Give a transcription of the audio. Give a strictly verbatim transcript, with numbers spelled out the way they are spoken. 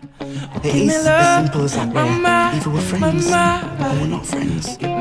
It is as simple as that, where either we're friends or we're not friends.